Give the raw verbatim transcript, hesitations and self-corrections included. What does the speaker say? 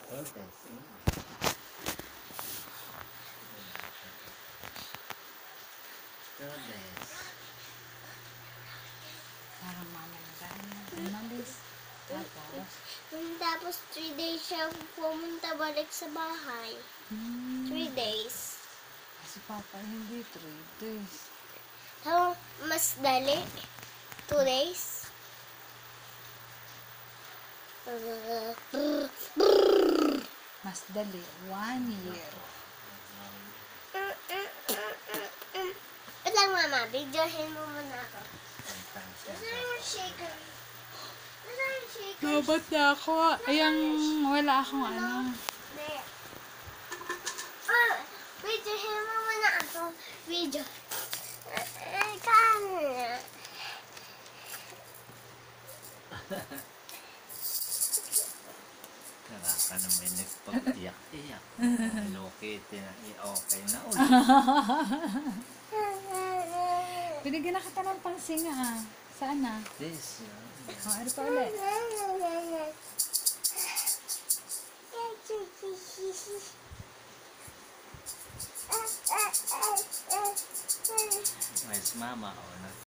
Lourdes. Lourdes. Parang mamanggaan na. Umalis. Tapos, Tapos three days siya pumunta balik sa bahay. hmm, Three days. si Papa hindi three days. So, mas dali. Two days. Mas dali. One year. Wait lang, Mama. Videohin mo muna ako. Nasaan yung shaker? Nasaan yung shaker? Dapat na ako. Ayang wala akong ano. There. Ah, videohin mo muna ako. Video. Eh, kaya. Nakaka naman nagpag-iyak-iyak. Located na. Okay na ulit. Binigyan na kita ng pangsinga ah. Saan na? This, yun. O, ano pa ulit? Where's mama? Oh,